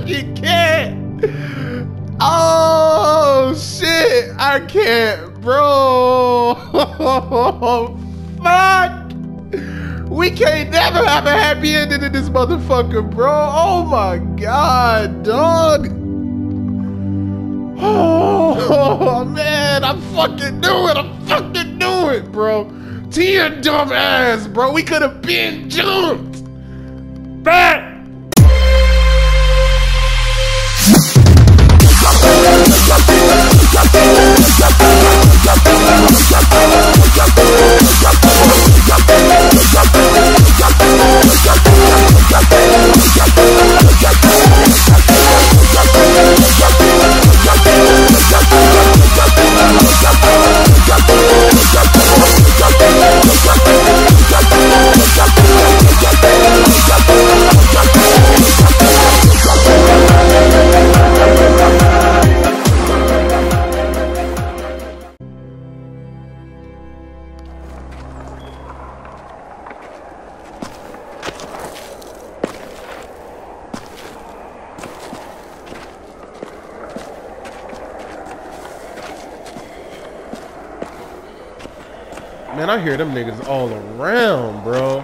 fucking can't. Oh shit, I can't, bro. Fuck. We can't never have a happy ending in this motherfucker, bro. Oh my god, dog. Oh man, I fucking knew it. I fucking knew it, bro. Tia dumb ass, bro. We could have been jumped. Back. Man, I hear them niggas all around, bro.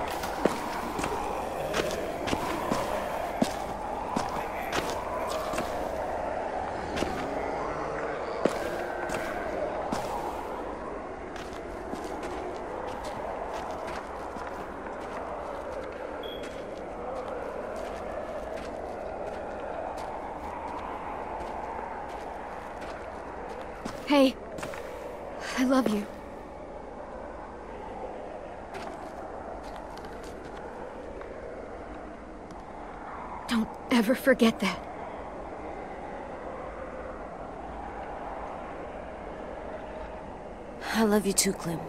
Hey, I love you. Don't ever forget that. I love you too, Clem.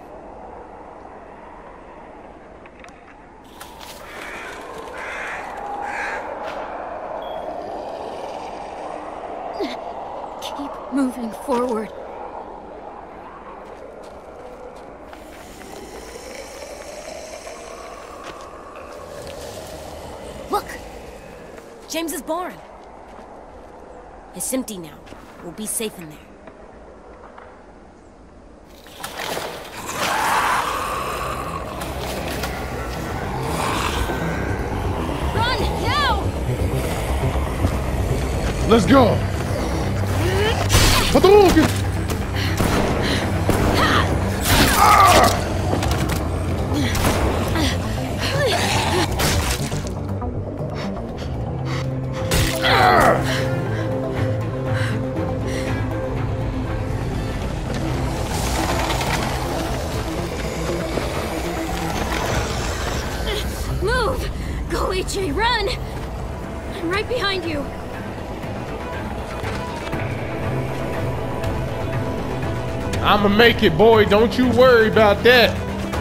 Keep moving forward. Look! James's barn. It's empty now. We'll be safe in there. Run, now! Let's go. Hadouken! Move! Go, AJ, run! I'm right behind you. I'ma make it, boy. Don't you worry about that.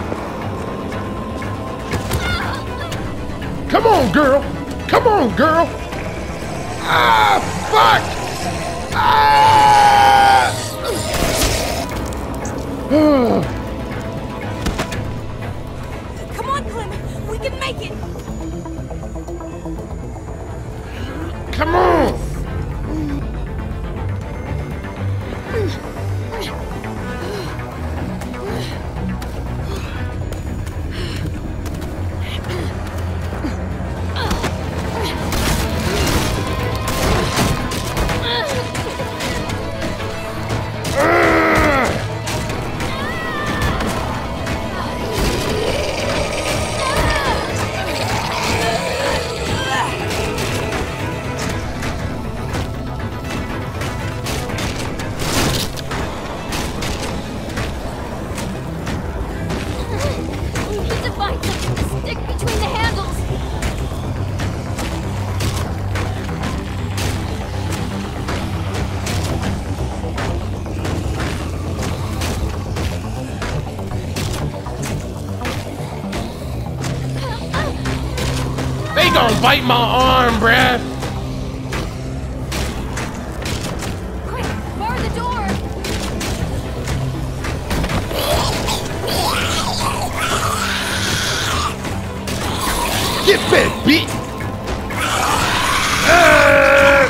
Come on, girl. Come on, girl. Ah, fuck. Ah. Come on, Clem! We can make it! Come on. They gonna bite my arm, bruh. Quick, bar the door! Get back, bitch.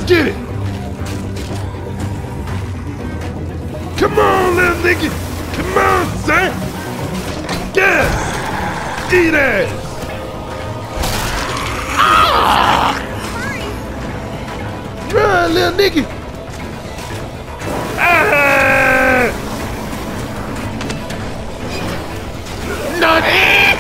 get it. Come on, little nigga. Come on, son. Yeah. Eat ass. Ah! Run, little nigga. Ah! Not it.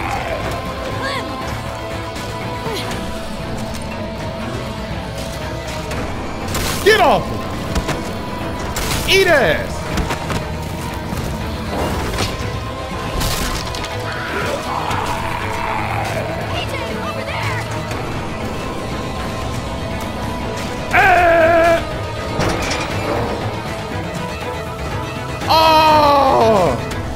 Get off him. Eat ass. Oh!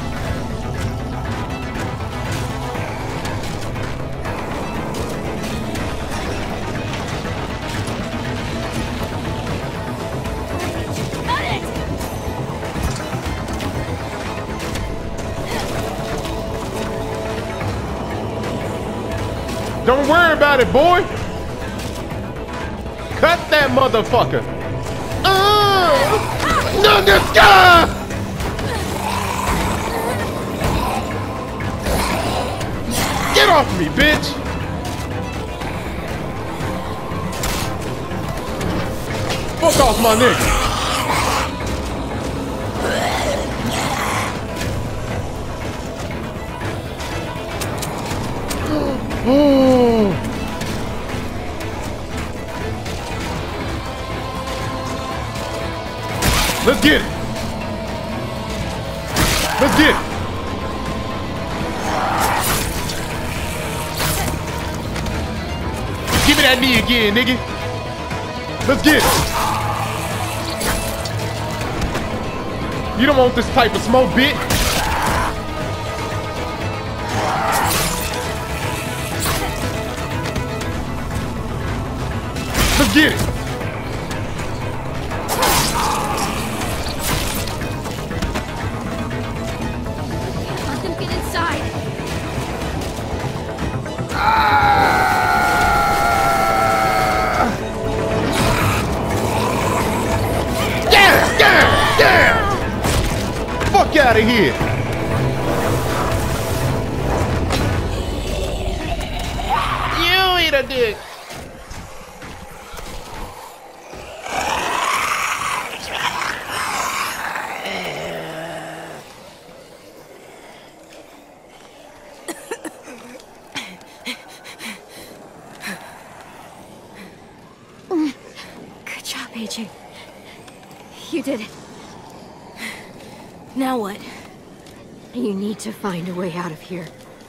Don't worry about it, boy. Cut that motherfucker. No, this guy! Get off me, bitch! Fuck off my nigga! Oh. Let's get it! Let's get it! Give me that knee again, nigga. Let's get it. You don't want this type of smoke, bitch. Let's get it. Let them get inside. Yeah! Fuck out of here! You eat a dick! Good job, AJ. You did it. Now what? You need to find a way out of here.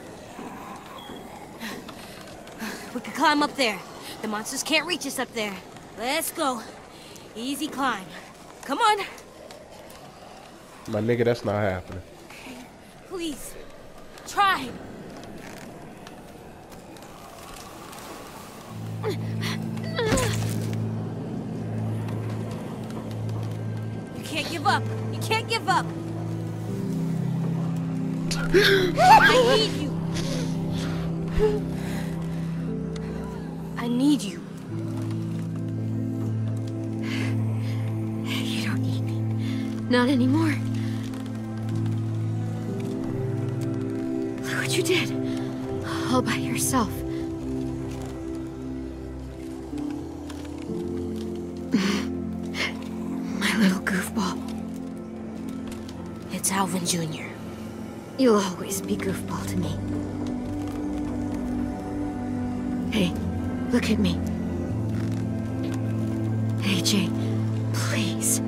We can climb up there. The monsters can't reach us up there. Let's go. Easy climb. Come on. My nigga, that's not happening. Please. Try. You can't give up. You can't give up. I need you. I need you. You don't need me. Not anymore. Look what you did. All by yourself. My little goofball. It's Alvin Jr. You'll always be goofball to me. Hey, look at me. AJ, please.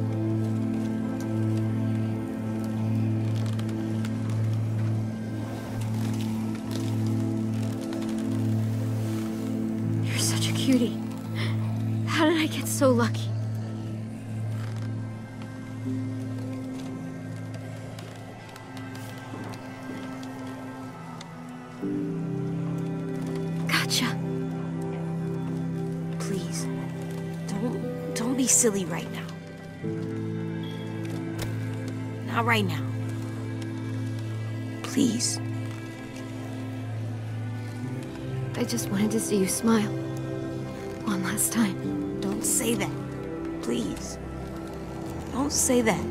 You're such a cutie. How did I get so lucky? Gotcha. Please. Don't be silly right now. Not right now. Please. I just wanted to see you smile. One last time. Don't say that. Please. Don't say that.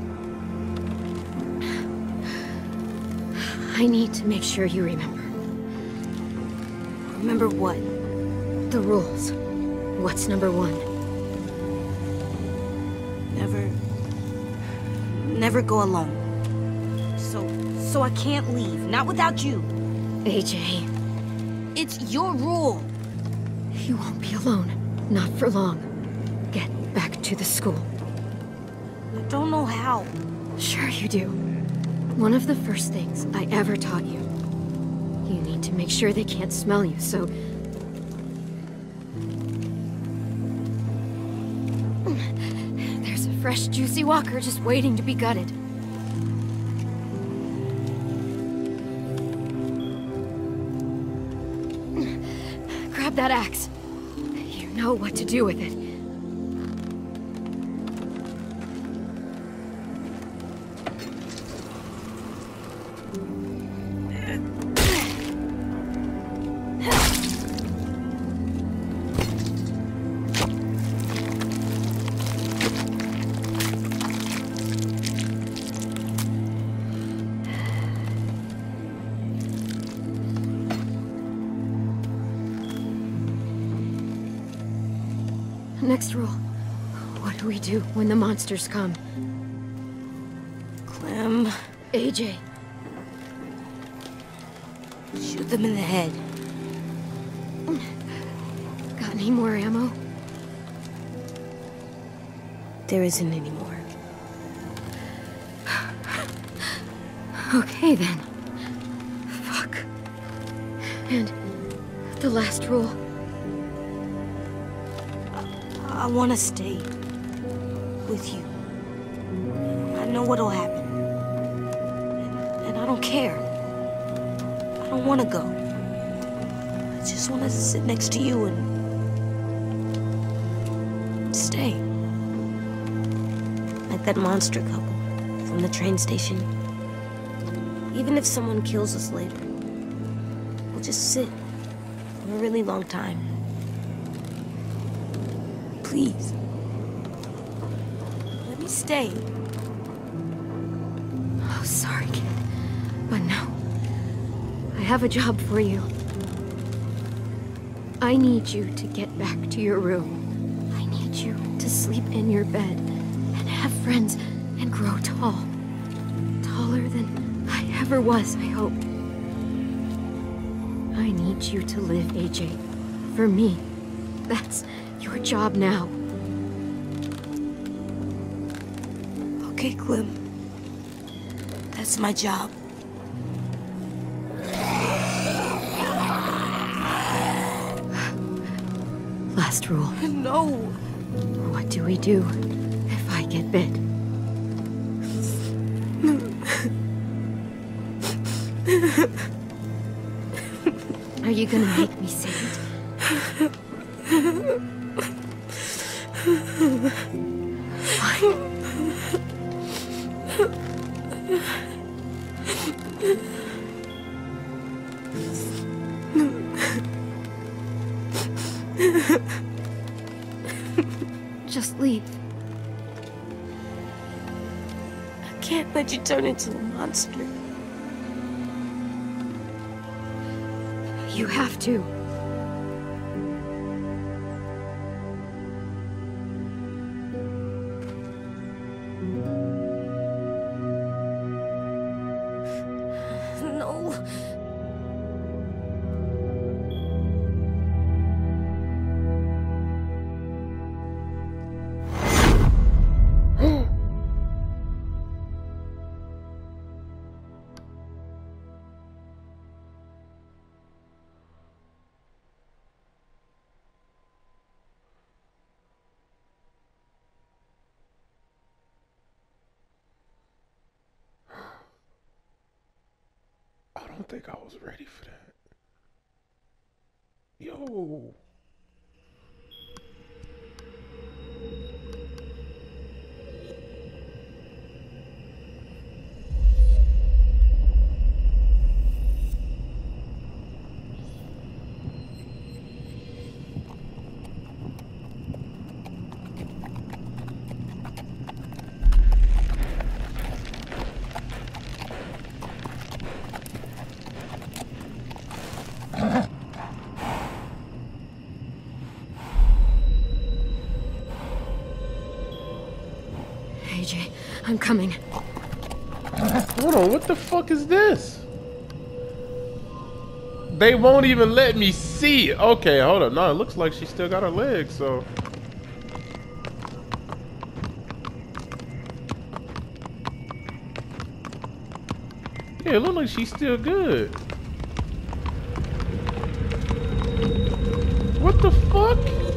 I need to make sure you remember. Remember what? The rules. What's number 1? Never go alone. So I can't leave. Not without you. AJ, It's your rule. you won't be alone. Not for long. Get back to the school. I don't know how. Sure you do. One of the first things I ever taught you. You need to make sure they can't smell you, so... There's a fresh, juicy walker just waiting to be gutted. Grab that axe. You know what to do with it. Next rule. What do we do when the monsters come? Clem, AJ, shoot them in the head. got any more ammo? There isn't any more. Okay then. Fuck. And the last rule. I want to stay with you. I know what'll happen. And I don't care. I don't want to go. I just want to sit next to you and stay. Like that monster couple from the train station. Even if someone kills us later, we'll just sit for a really long time. Please. Let me stay. Oh, sorry, kid. But no. I have a job for you. I need you to get back to your room. I need you to sleep in your bed and have friends and grow tall. Taller than I ever was, I hope. I need you to live, AJ. For me. That's your job now. Okay, Clem. That's my job. Last rule. No. What do we do if I get bit? Are you gonna make me say it? Fine. Just leave. I can't let you turn into a monster. You have to. No. I don't think I was ready for that. Yo. I'm coming. Hold on, what the fuck is this? They won't even let me see it. Okay, hold on. No, it looks like she still got her legs, so. Yeah, it looks like she's still good. What the fuck?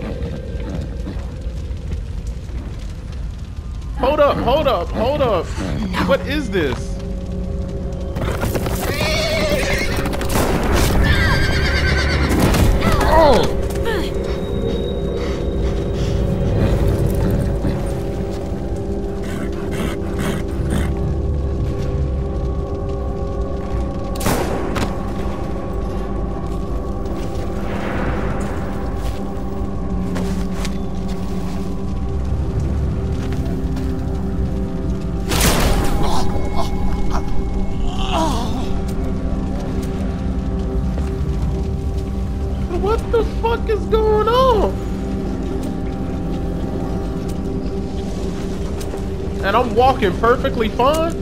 Hold up, hold up, hold up. No. What is this? Oh! What the fuck is going on? And I'm walking perfectly fine.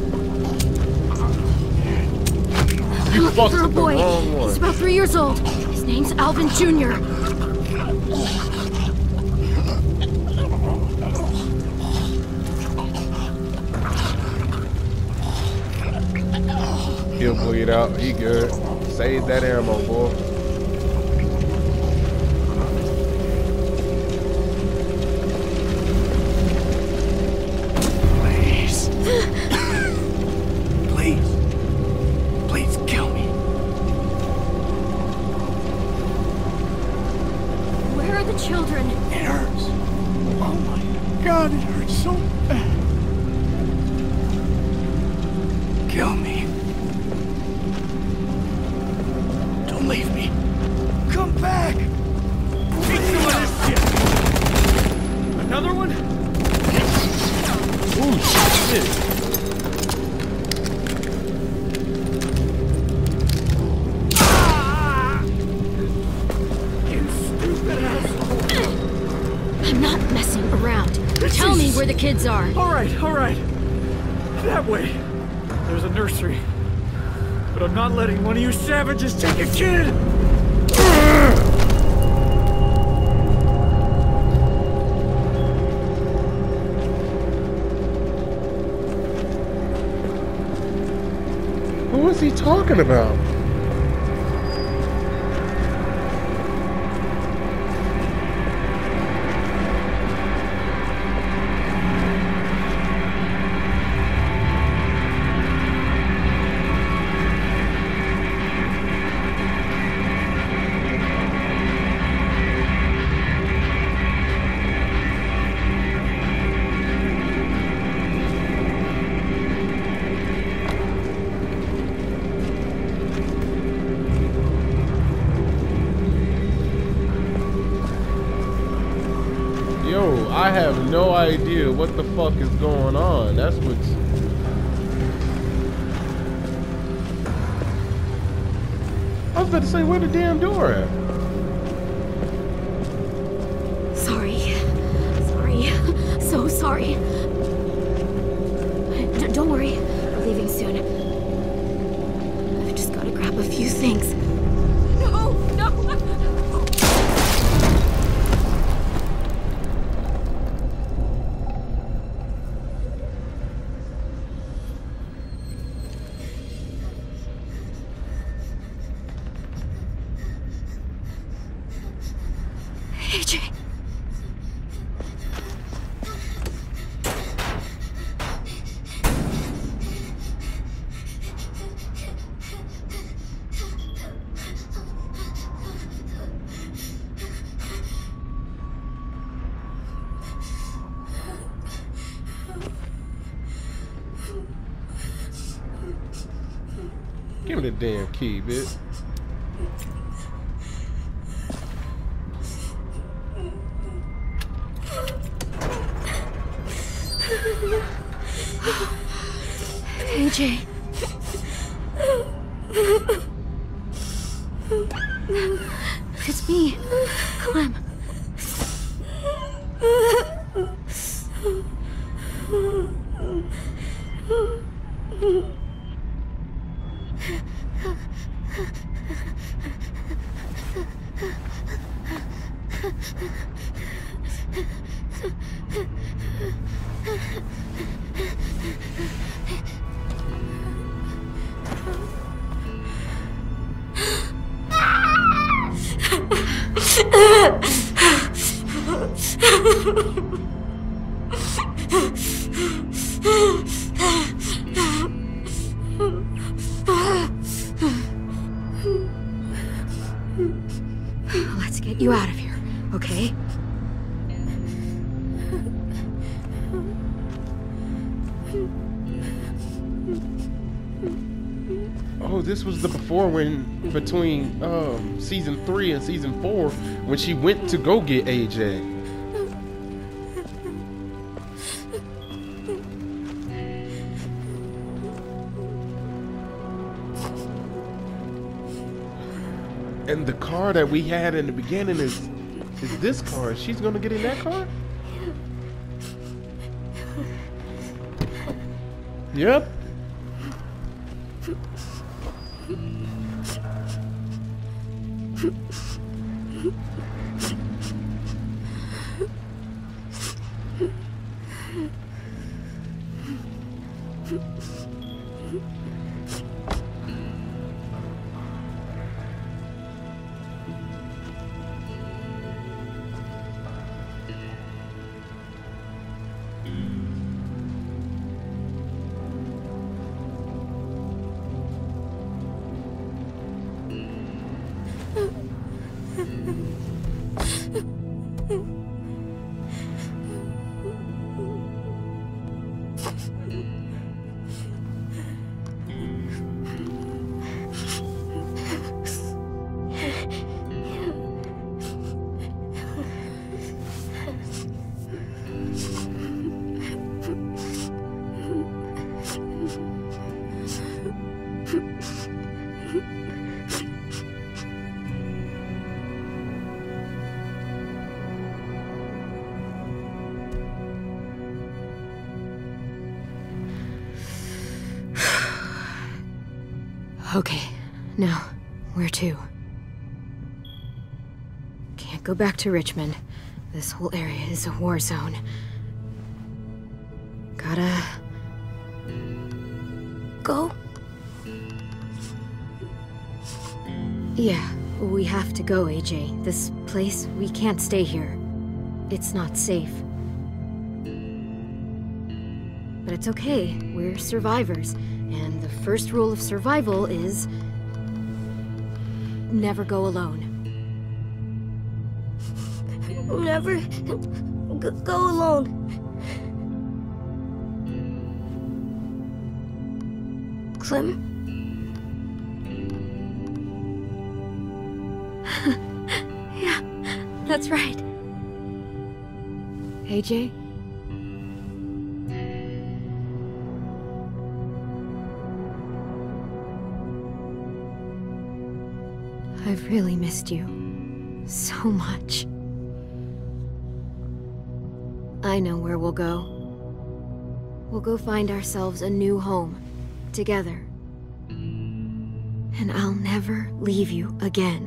You I'm looking fucked for a with the boy. wrong one. He's about 3 years old. His name's Alvin Jr. He'll bleed out. He good. Save that ammo, boy. Please. Please. Please kill me. Where are the children? It hurts. Oh my God, it hurts so bad. Kill me. Don't leave me. Come back. Take some of this shit. Another one? Ooh, shit. You stupid asshole. I'm not messing around. Tell me where the kids are. All right. That way. There's a nursery. But I'm not letting one of you savages take a kid! Who is he talking about? Yo, I have no idea what the fuck is going on. That's what's... I was about to say, where the damn door at? Sorry. So sorry. Don't worry. We're leaving soon. I've just got to grab a few things. No! AJ. Give me the damn key, bitch. AJ. It's me, Clem. Let's get you out of here, okay? Oh, this was the before between season 3 and season 4 when she went to go get AJ. And the car that we had in the beginning is this car. She's gonna get in that car? Yep. Okay, now, where to? Can't go back to Richmond. This whole area is a war zone. Gotta... Go? Yeah, we have to go, AJ. This place, we can't stay here. It's not safe. But it's okay, we're survivors. And the first rule of survival is... never go alone. Never go alone. Clem? Yeah, that's right. AJ? I've really missed you. So much. I know where we'll go. We'll go find ourselves a new home. Together. And I'll never leave you again.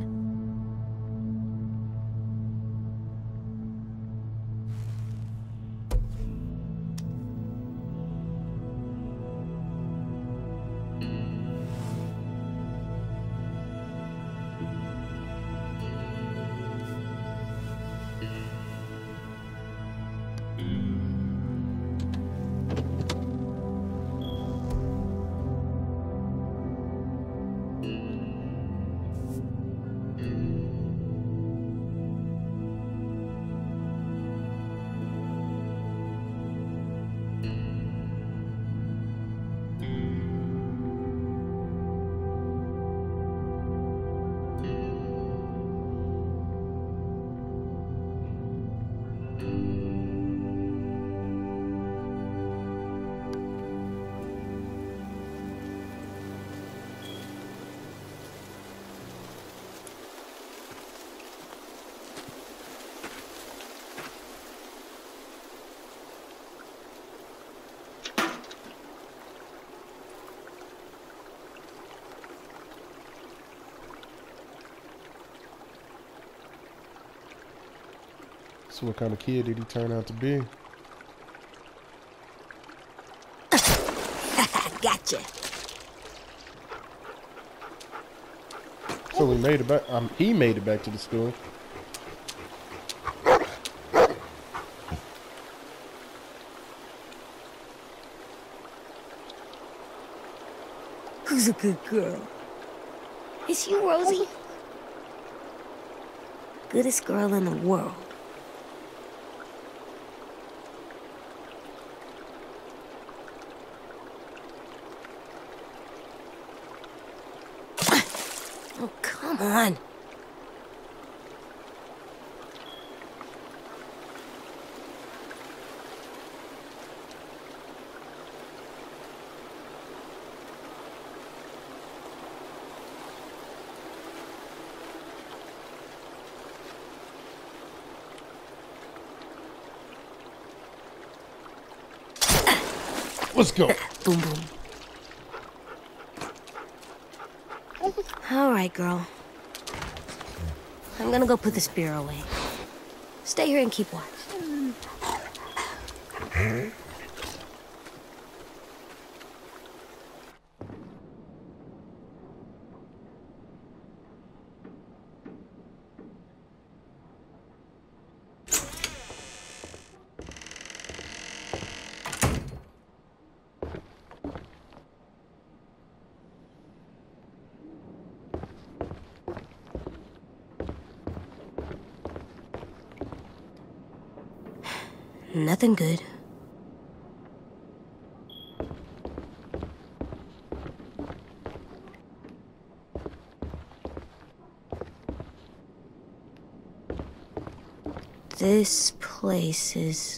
So what kind of kid did he turn out to be? Gotcha. So he made it back. He made it back to the school. Who's a good girl? It's you, Rosie. Goodest girl in the world. Oh, come on. Let's go. Boom, boom. All right, girl. I'm gonna go put the spear away. Stay here and keep watch. Nothing good. This place is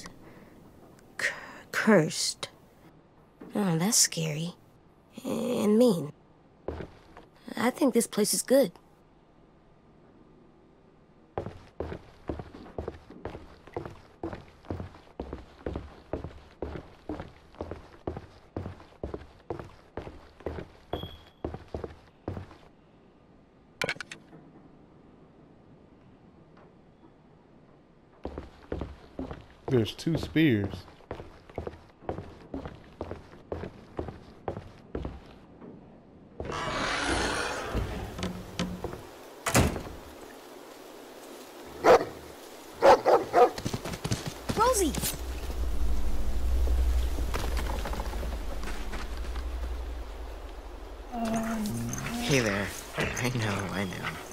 cursed. Oh, that's scary. And mean. I think this place is good. There's 2 spears. Rosie! Hey there. I know.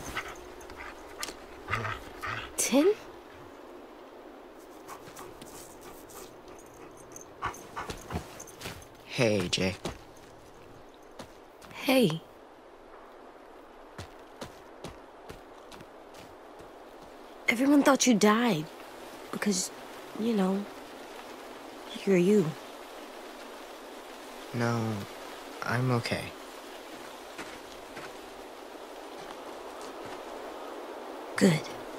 Tin? Hey, Jay. Hey. Everyone thought you died. Because, you know, you're you. No, I'm okay. Good.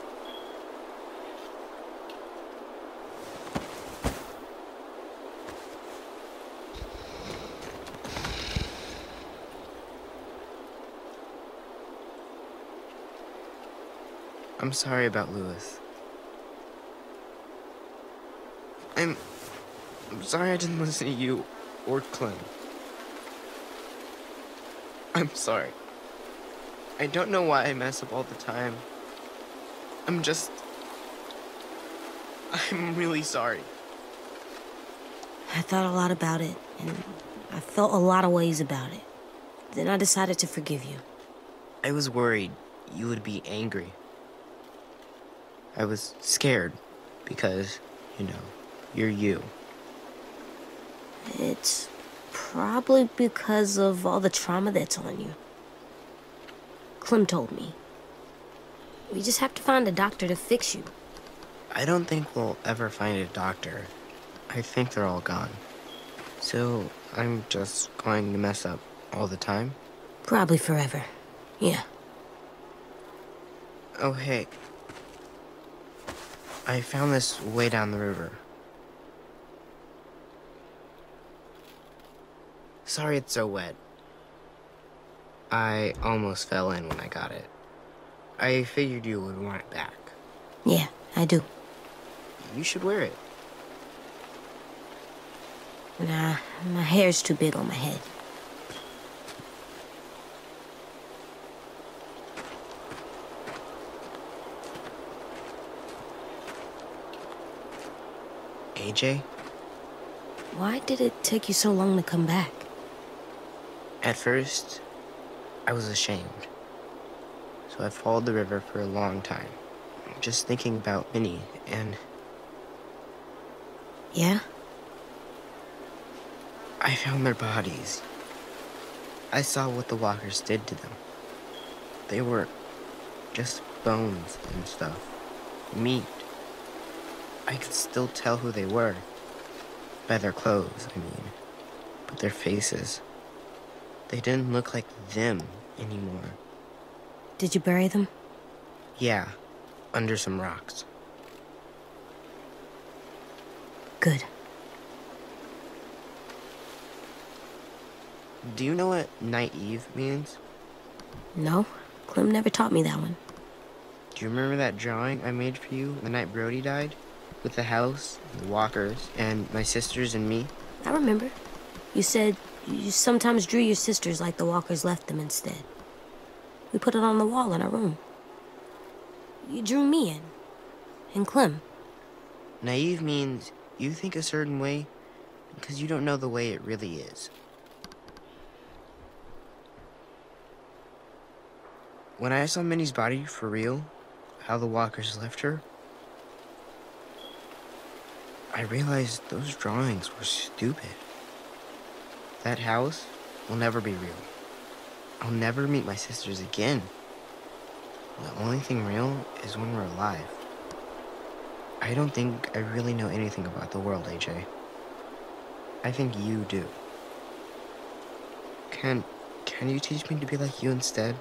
I'm sorry about Lewis. I'm sorry I didn't listen to you or Clem. I'm sorry. I don't know why I mess up all the time. I'm really sorry. I thought a lot about it, and I felt a lot of ways about it. Then I decided to forgive you. I was worried you would be angry. I was scared because, you know, you're you. It's probably because of all the trauma that's on you. Clem told me. We just have to find a doctor to fix you. I don't think we'll ever find a doctor. I think they're all gone. So I'm just going to mess up all the time? Probably forever. Yeah. Oh, hey. I found this way down the river. Sorry it's so wet. I almost fell in when I got it. I figured you would want it back. Yeah, I do. You should wear it. Nah, my hair's too big on my head. AJ? Why did it take you so long to come back? At first, I was ashamed. So I followed the river for a long time, just thinking about Minnie and... Yeah? I found their bodies. I saw what the walkers did to them. They were just bones and stuff. Meat. I could still tell who they were. By their clothes, I mean. But their faces. They didn't look like them anymore. Did you bury them? Yeah, under some rocks. Good. Do you know what naive means? No, Clem never taught me that one. Do you remember that drawing I made for you the night Brody died? With the house, the walkers, and my sisters and me? I remember. You said you sometimes drew your sisters like the walkers left them instead. We put it on the wall in our room. You drew me in. And Clem. Naive means you think a certain way because you don't know the way it really is. When I saw Minnie's body for real, how the walkers left her, I realized those drawings were stupid. That house will never be real. I'll never meet my sisters again. The only thing real is when we're alive. I don't think I really know anything about the world, AJ. I think you do. Can you teach me to be like you instead?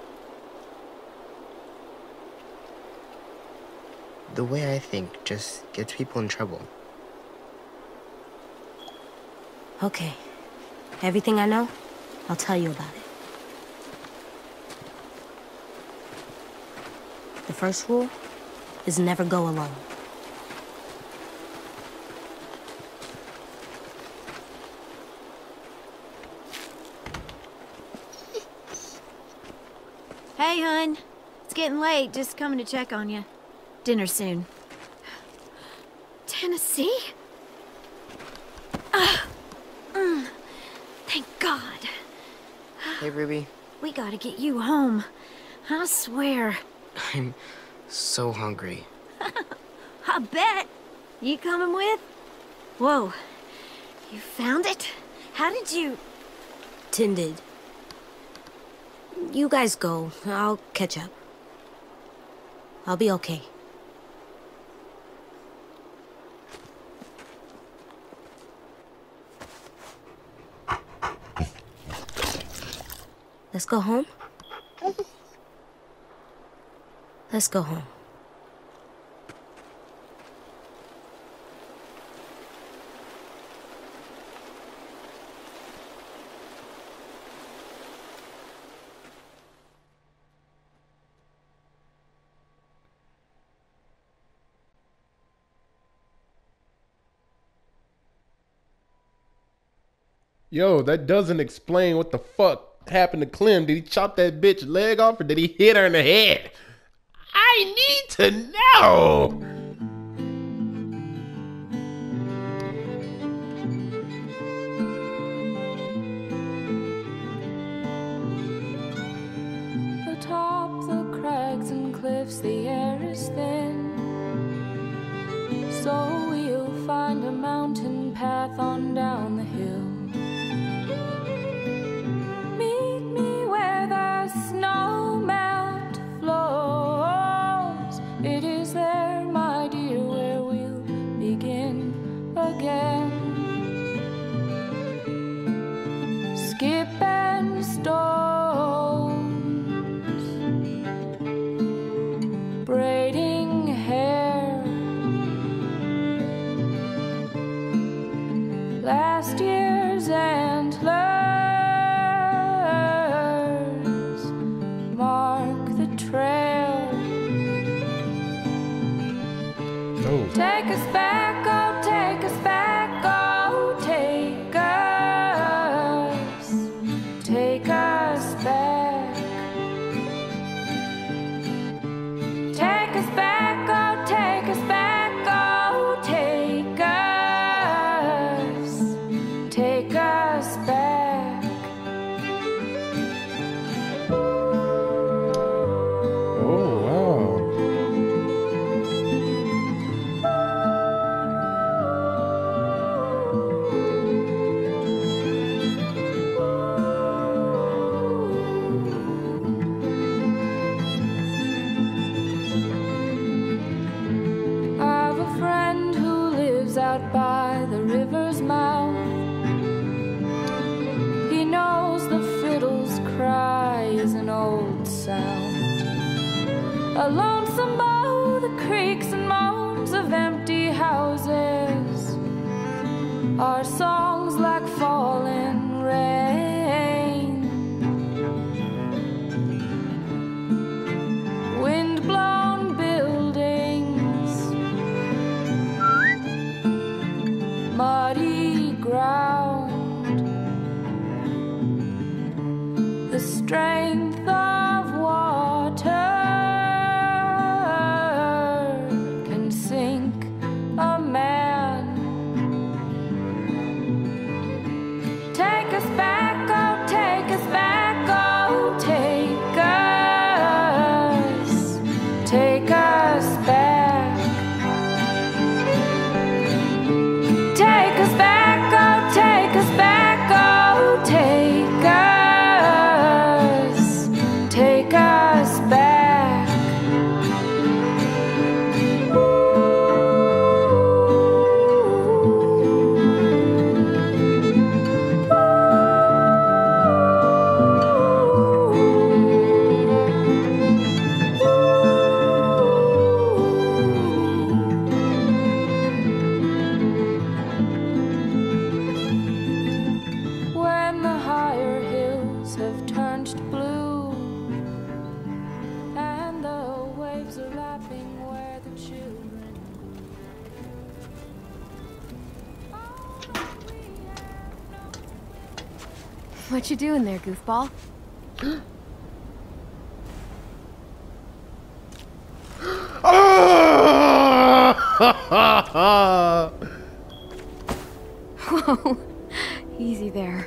The way I think just gets people in trouble. Okay. Everything I know, I'll tell you about it. The first rule is never go alone. Hey, hun. It's getting late. Just coming to check on you. Dinner soon. Tennessee? Thank God. Hey, Ruby. We gotta get you home. I swear. I'm so hungry. I bet. You coming with? Whoa. You found it? How did you... Tin did. You guys go. I'll catch up. I'll be okay. Let's go home? Let's go home. Yo, that doesn't explain what the fuck happened to Clem. Did he chop that bitch leg off or did he hit her in the head? I need to know. Atop the crags and cliffs, the air is thin. So we'll find a mountain path on down the hill. Meet me where the snow melt flows. It is there, my dear, where we'll begin again. Skip and stones, braiding hair. Last year's Oh. Take us back, oh, take us back, oh, take us back. Take us back, oh, take us back, oh, take us back. Oh, wow. I've a friend who lives out by the river's mouth. He knows the fiddle's cry is an old sound. A lonesome bow, the creaks and moans of empty houses are songs like falling rain. Wind-blown buildings, muddy ground, the strength of water can sink a man. Take us back, oh, take us back, oh, take us back. Take us back, oh, take us back, oh, take us back. When the higher hills have turned to blue and the waves are lapping where the children What you doing there, goofball? Whoa. Easy there.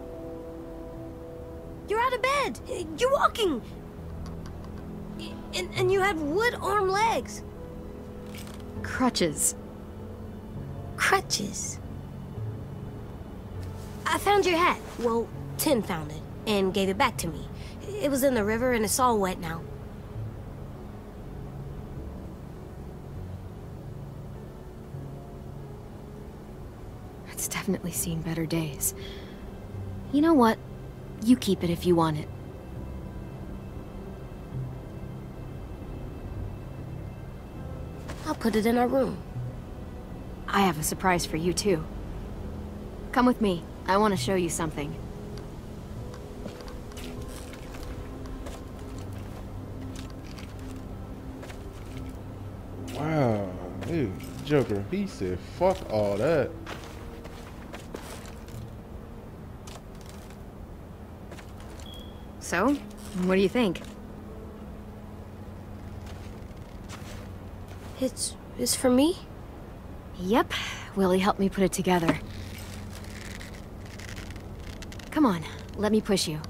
You're out of bed. You're walking. And you had wood arm legs. Crutches. Crutches. I found your hat. Well, Tin found it and gave it back to me. It was in the river and it's all wet now. It's definitely seen better days. You know what? You keep it if you want it. I'll put it in our room. I have a surprise for you, too. Come with me. I want to show you something. Wow. Dude, Joker, he said, fuck all that. So, what do you think? It's for me? Yep. Willie helped me put it together. Come on, let me push you.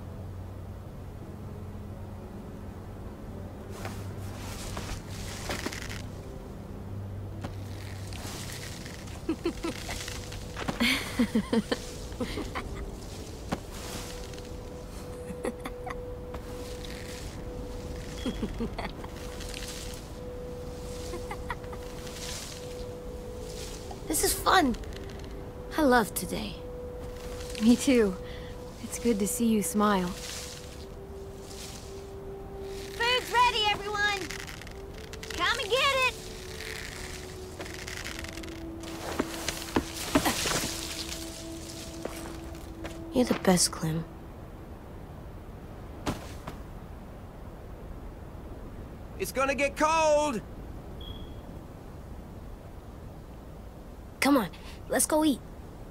This is fun. I love today. Me too. It's good to see you smile. Food's ready, everyone. Come and get it. You're the best, Clem. It's gonna get cold! Come on, let's go eat.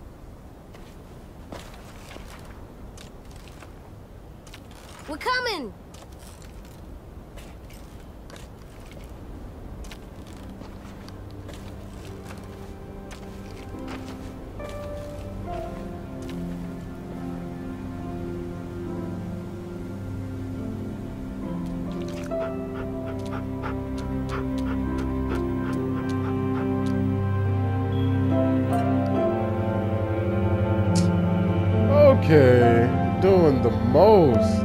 We're coming! Okay, doing the most.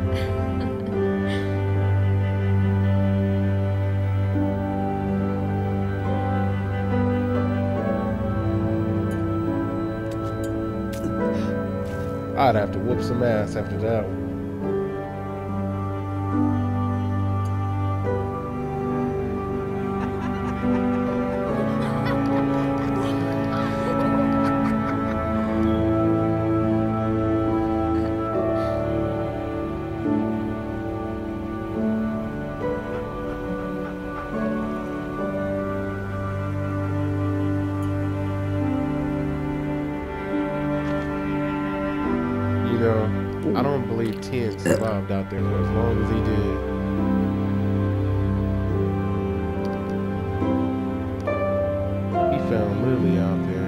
I'd have to whoop some ass after that one. I don't believe 10 survived out there for as long as he did. He found Lily out there.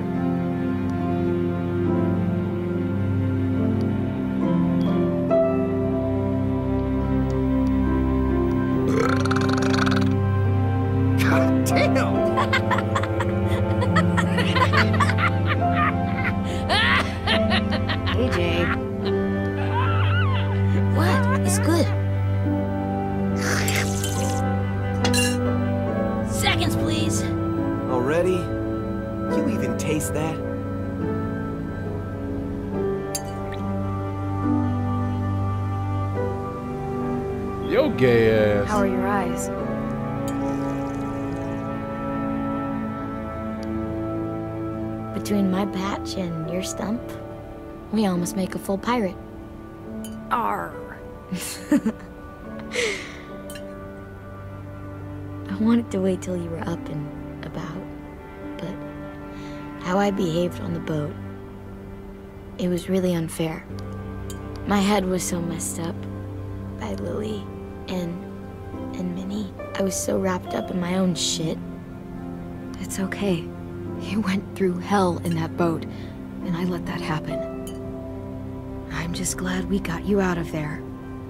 God damn! Hey, Jay. It's good. Seconds, please. Already? You even taste that? Yo, gay ass. How are your eyes? Between my patch and your stump, we almost make a full pirate. Arr. I wanted to wait till you were up and about, but how I behaved on the boat, it was really unfair. My head was so messed up by Lily and Minnie. I was so wrapped up in my own shit. It's okay. You went through hell in that boat, and I let that happen. I'm just glad we got you out of there.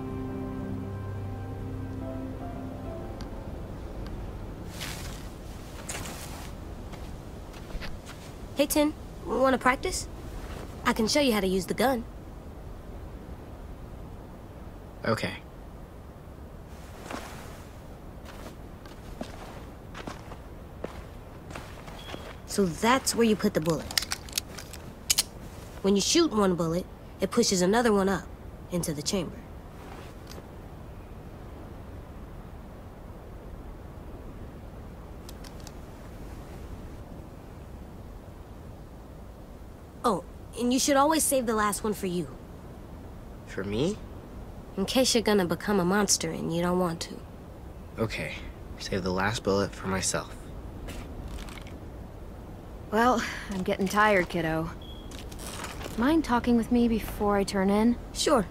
Hey, Tin, wanna practice? I can show you how to use the gun. Okay. So that's where you put the bullet. When you shoot one bullet, it pushes another one up into the chamber. Oh, and you should always save the last one for you. For me? In case you're gonna become a monster and you don't want to. Okay. Save the last bullet for myself. Well, I'm getting tired, kiddo. Mind talking with me before I turn in? Sure.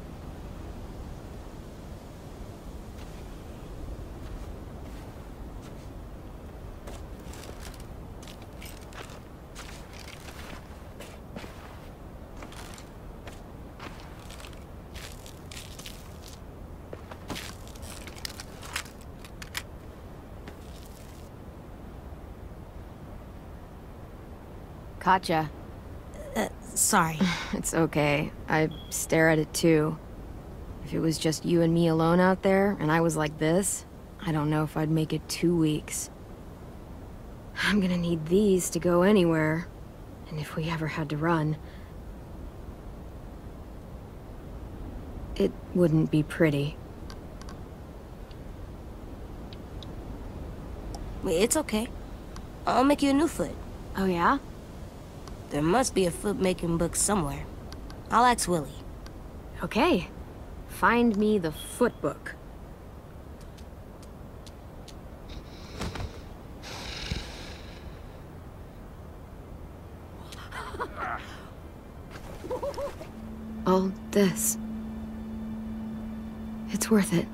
Katjaa. Sorry. It's okay. I stare at it too. If it was just you and me alone out there, and I was like this, I don't know if I'd make it 2 weeks. I'm gonna need these to go anywhere. And if we ever had to run, it wouldn't be pretty. It's okay. I'll make you a new foot. Oh yeah? There must be a foot-making book somewhere. I'll ask Willie. Okay. Find me the foot book. all this. It's worth it.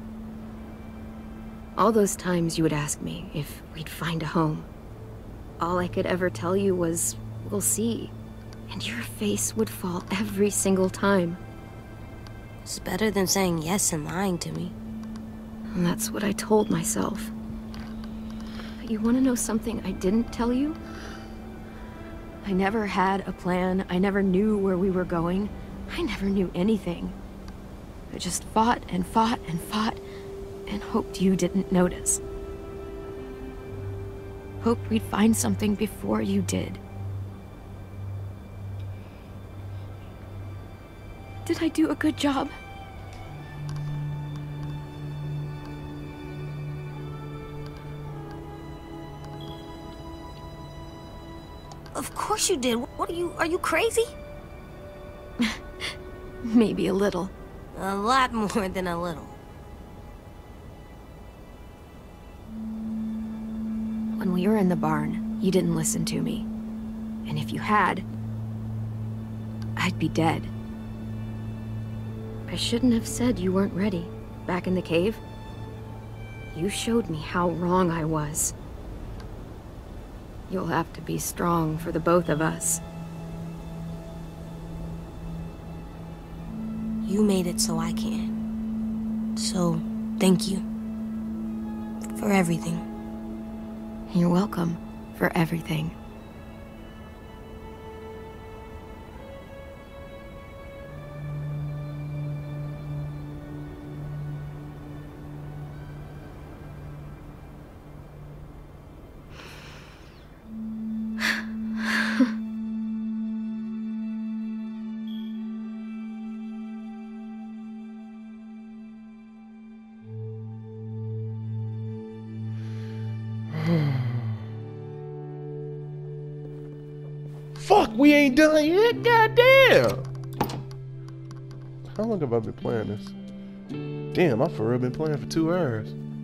All those times you would ask me if we'd find a home. All I could ever tell you was, we'll see. And your face would fall every single time. It's better than saying yes and lying to me. And that's what I told myself. But you want to know something I didn't tell you? I never had a plan. I never knew where we were going. I never knew anything. I just fought and fought and fought and hoped you didn't notice. Hoped we'd find something before you did. Did I do a good job? Of course you did. What are you crazy? Maybe a little. A lot more than a little. When we were in the barn, you didn't listen to me. And if you had, I'd be dead. I shouldn't have said you weren't ready. Back in the cave, you showed me how wrong I was. You'll have to be strong for the both of us. You made it so I can. So, thank you. For everything. You're welcome for everything. Fuck, we ain't done yet? Goddamn! How long have I been playing this? Damn, I for real been playing for 2 hours.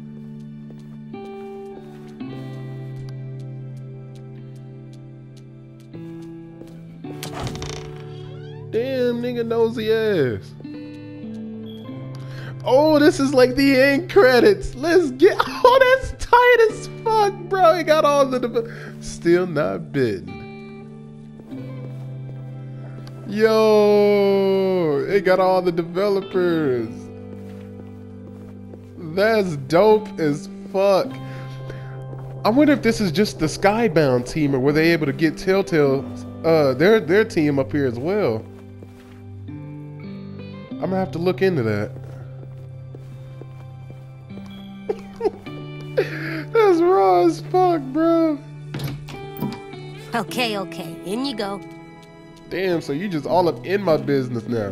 Damn, nigga nosy ass. Oh, this is like the end credits. Let's get. Oh, that's tight as fuck, bro. It got all the. Still not bitten. Yo, it got all the developers. That's dope as fuck. I wonder if this is just the Skybound team, or were they able to get Telltale, their team up here as well? I'm gonna have to look into that. That's raw as fuck, bro. Okay, in you go. Damn, so you just all up in my business now.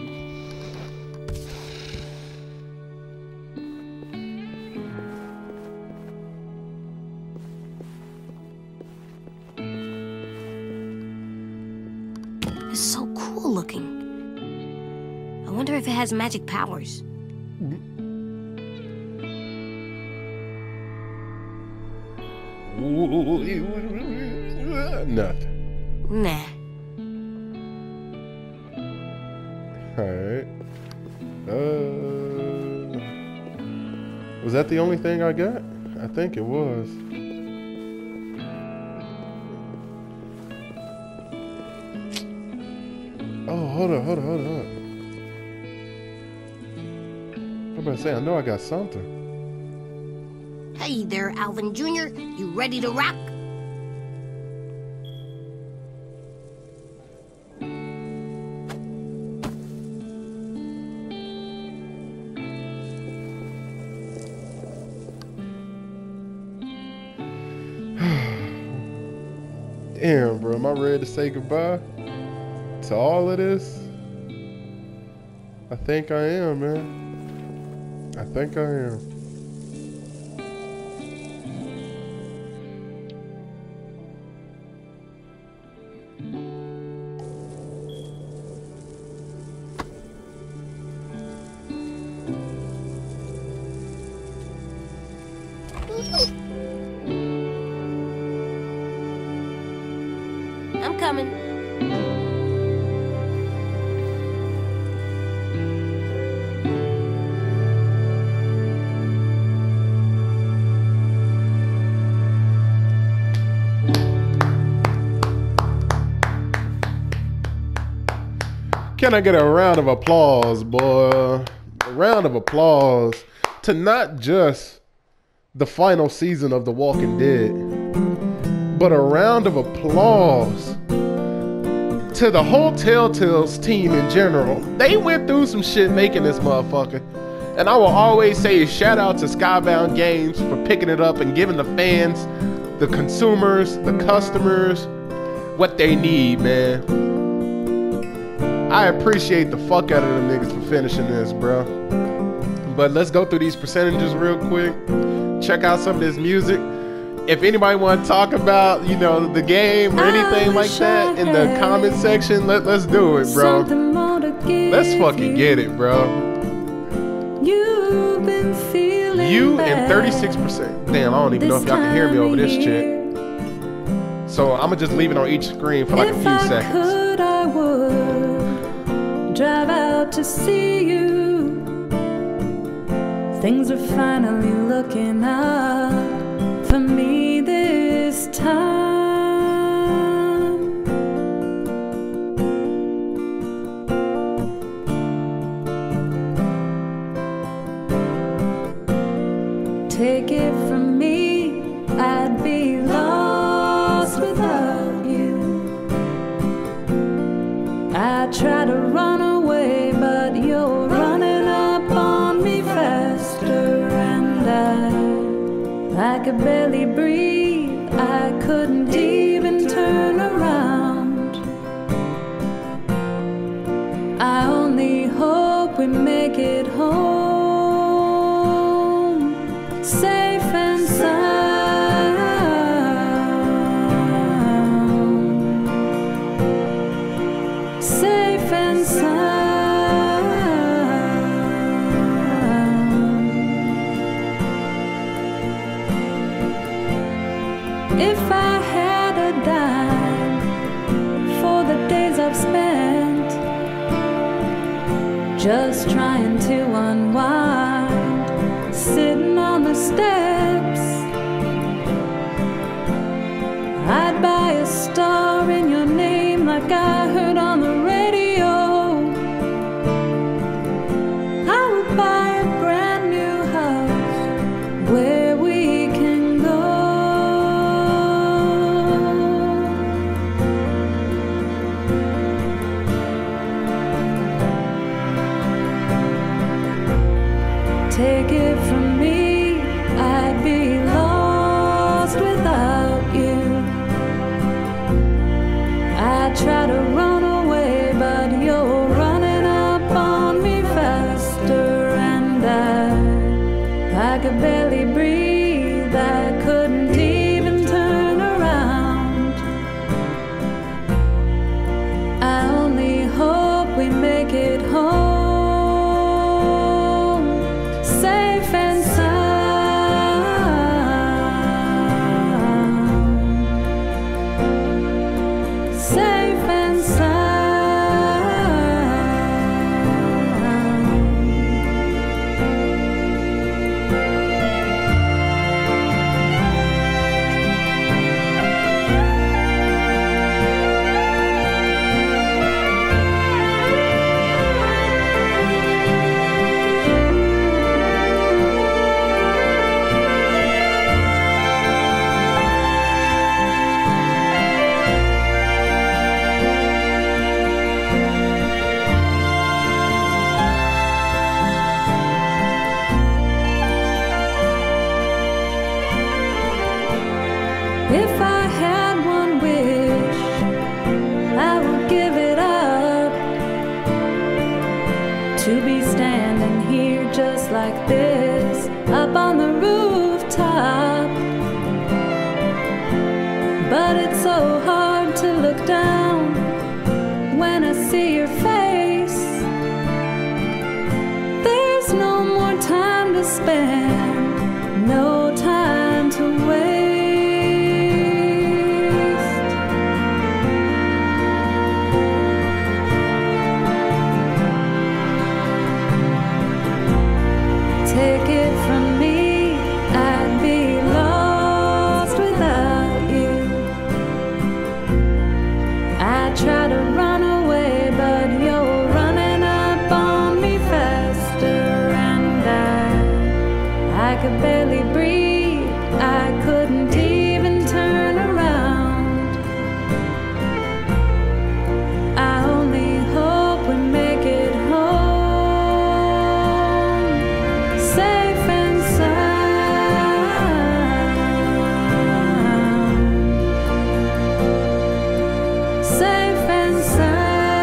It's so cool looking. I wonder if it has magic powers. Nothing. Nah. Alright. Was that the only thing I got? I think it was. Oh, hold on. I'm about to say, I know I got something. Hey there, Alvin Jr. You ready to rock? Damn, bro, am I ready to say goodbye to all of this? I think I am, man. I think I am. I'm coming. Can I get a round of applause, boy? A round of applause to not just the final season of The Walking Dead, but a round of applause to the whole Telltale's team in general. They went through some shit making this motherfucker. And I will always say shout out to Skybound Games for picking it up and giving the fans, the consumers, the customers, what they need, man. I appreciate the fuck out of them niggas for finishing this, bro. But let's go through these percentages real quick. Check out some of this music. If anybody want to talk about, you know, the game or anything like that in the comment section, let's do it, bro. Let's fucking get it, bro. You and 36%. Damn, I don't even know if y'all can hear me over this shit. So I'm gonna just leave it on each screen for like a few seconds. I would drive out to see you. Things are finally looking up for me this time. Take it from me, I'd be lost without you. I try to run away, but you're running up on me faster, and I could barely breathe. I couldn't even turn around. I only hope we make it home safe and sound. Safe and sound. If I had a dime for the days I've spent just trying to unwind, sitting on the steps, I'd buy a star in your name like I heard on the radio. I would buy a brand new house where we can go. Take it from me, I'd be lost without you. I try to run away, but you're running up on me faster, and I could barely breathe. I couldn't even turn around. I only hope we make it home safe and sound. Safe and sound. If I had one wish, I would give it up to be standing here just like this, up on the rooftop. But it's so hard to look down when I see your face. There's no more time to spend, no time to waste. Take it from me, I'd be lost without you. could barely breathe, I couldn't even turn around. I only hope we make it home, safe and sound. Safe and sound.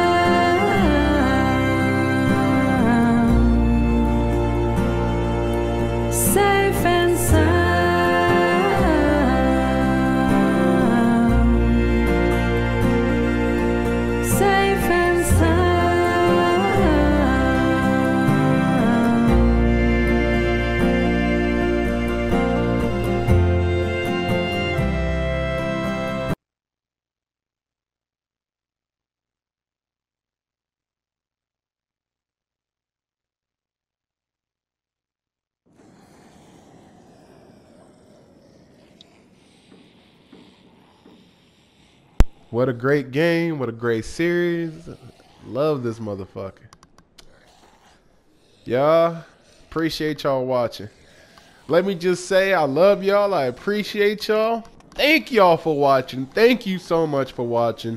Safe and sound. Safe and What a great game. What a great series. Love this motherfucker. Y'all, appreciate y'all watching. Let me just say I love y'all. I appreciate y'all. Thank y'all for watching. Thank you so much for watching.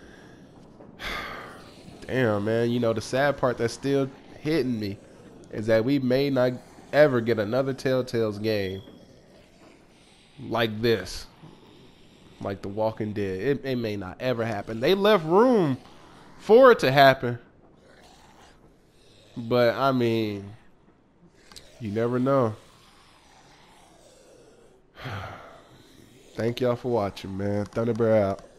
Damn, man. You know, the sad part that's still hitting me is that we may not ever get another Telltale's game like this. Like The Walking Dead. It may not ever happen. They left room for it to happen. But, I mean, you never know. Thank y'all for watching, man. Thunderbird out.